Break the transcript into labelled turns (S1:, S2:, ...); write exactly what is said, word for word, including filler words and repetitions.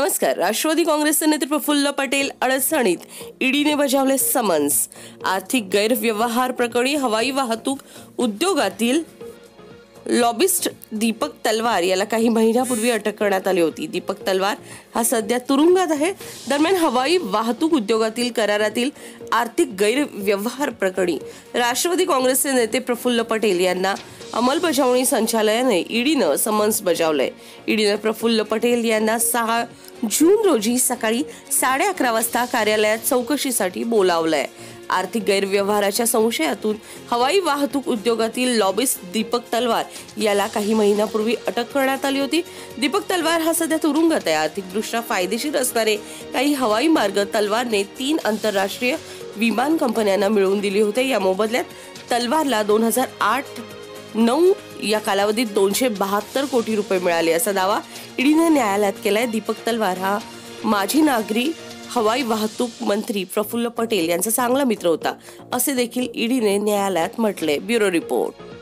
S1: नमस्कार. राष्ट्रवादी काँग्रेसचे नेते प्रफुल्ल पटेल अडचणीत, ईडीने बजावले समन्स. आर्थिक गैरव्यवहार प्रकरणी हवाई वाहतूक उद्योगातील लॉबिस्ट दीपक तलवार याला काही महिन्यापूर्वी अटक करण्यात आली होती. दीपक तलवार हा सध्या तुरुंगात आहे. दरम्यान हवाई वाहतूक उद्योगातील करारातील आर्थिक गैरव्यवहार प्रकरणी राष्ट्रवादी काँग्रेसचे नेते प्रफुल्ल पटेल यांना अंमलबजावणी संचालनालयाने ईडीनं समन्स बजावलंय. ईडीने प्रफुल्ल पटेल यांना सहा जून रोजी सकाळी साडे अकरा वाजता कार्यालयात चौकशीसाठी बोलावलंय. आर्थिक गैरव्यवहाराच्या संशयातून हवाई वाहतूक उद्योगातील लॉबिस्ट दीपक तलवार याला काही महिन्यापूर्वी अटक करण्यात आली होती. दीपक तलवार हा सध्या तुरुंगात आहे. आर्थिकदृष्ट्या फायदेशीर असणारे काही हवाई मार्ग तलवारने तीन आंतरराष्ट्रीय विमान कंपन्यांना मिळवून दिले होते. या मोबदल्यात तलवारला दोन हजार आठ नऊ या कालावधीत दोनशे बहात्तर कोटी रुपये मिळाले असा दावा ईडीने न्यायालयात केलाय. दीपक तलवार हा माजी नागरी हवाई वाहतूक मंत्री प्रफुल्ल पटेल यांचा चांगला मित्र होता असे देखील ईडीने न्यायालयात म्हटले. Bureau report.